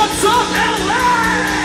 What's up, LA?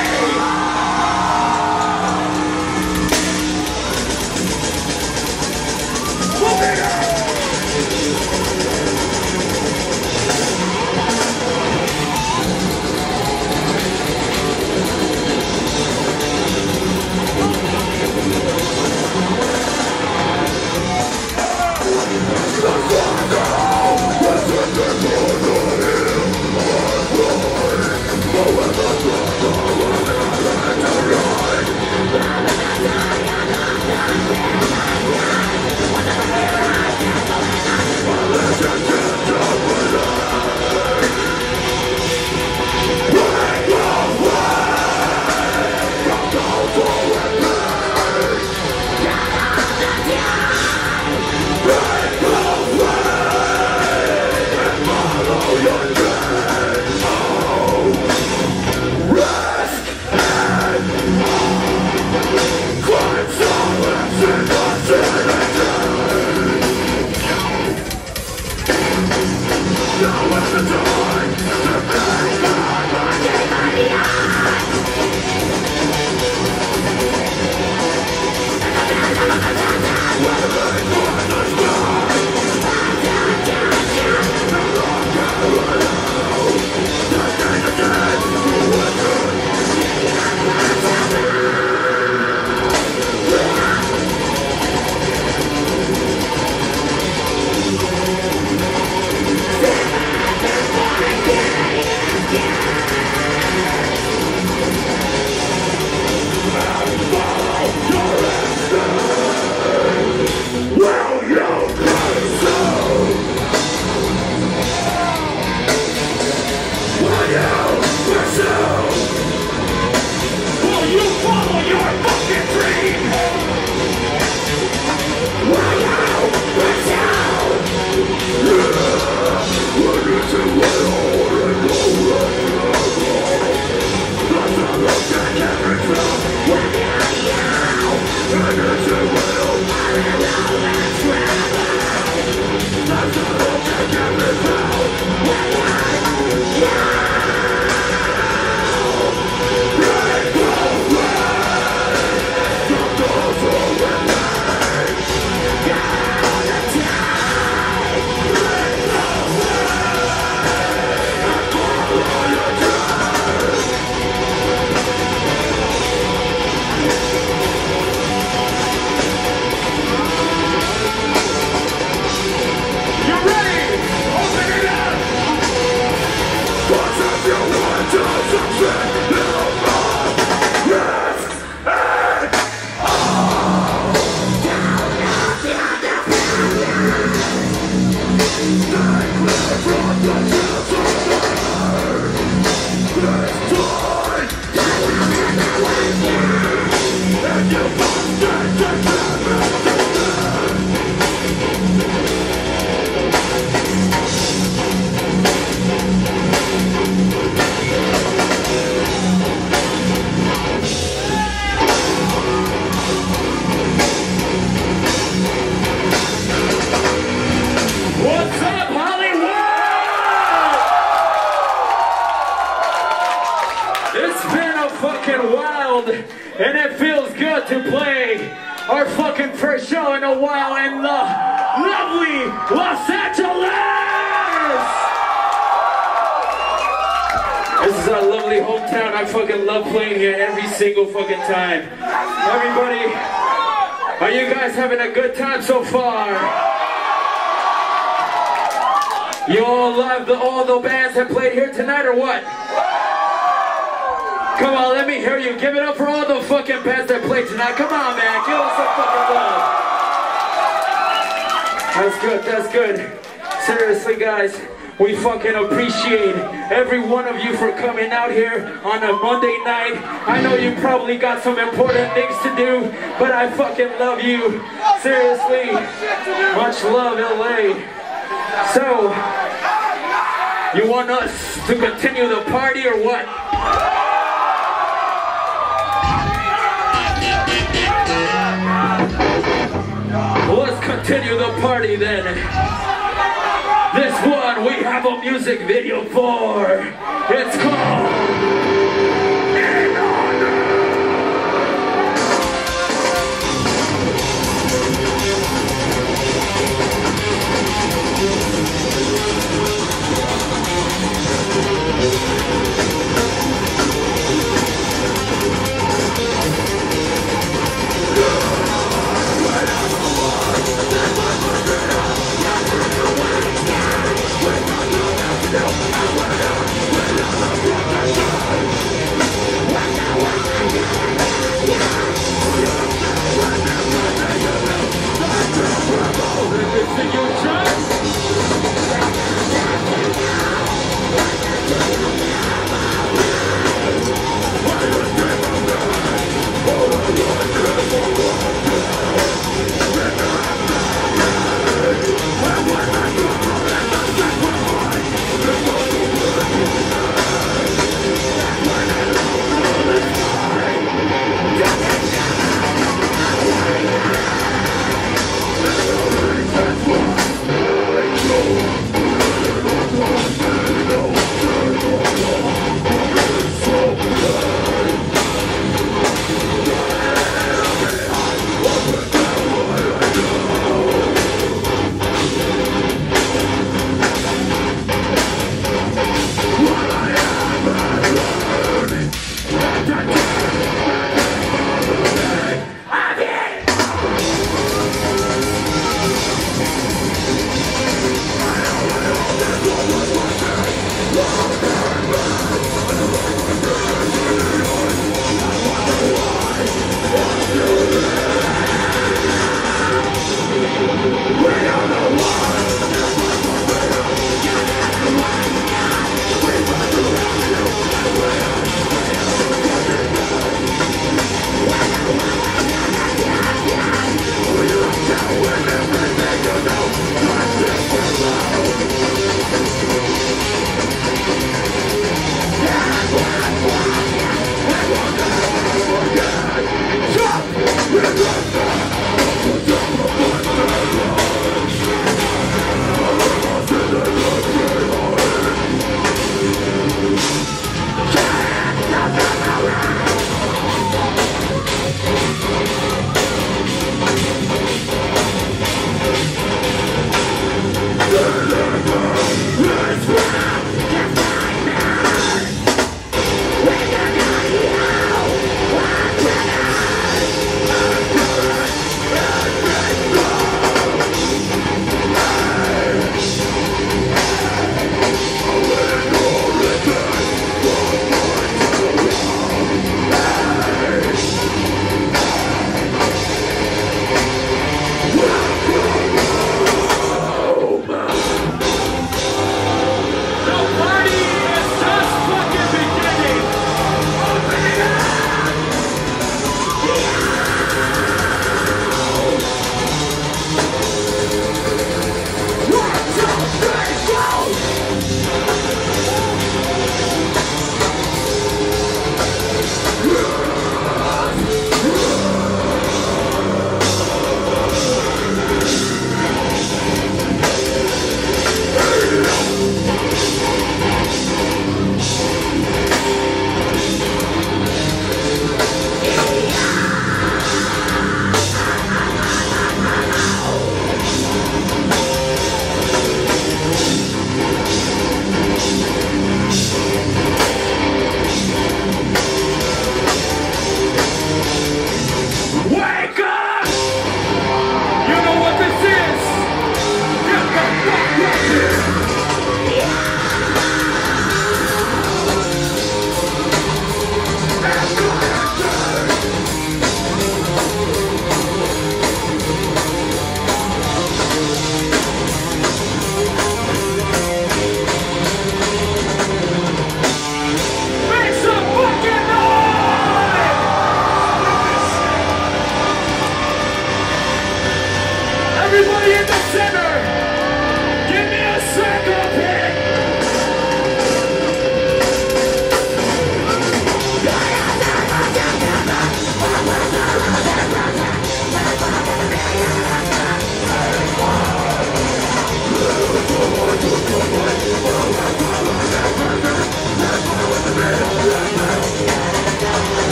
And it feels good to play our fucking first show in a while in the lovely Los Angeles! This is our lovely hometown. I fucking love playing here every single fucking time. Everybody, are you guys having a good time so far? You all love all the bands that played here tonight or what? Come on, let me hear you. Give it up for all the fucking bands that played tonight. Come on, man. Give us some fucking love. That's good. That's good. Seriously, guys, we fucking appreciate every one of you for coming out here on a Monday night. I know you probably got some important things to do, but I fucking love you. Seriously. Much love, LA. So, you want us to continue the party or what? Let's continue the party then. This one we have a music video for. It's called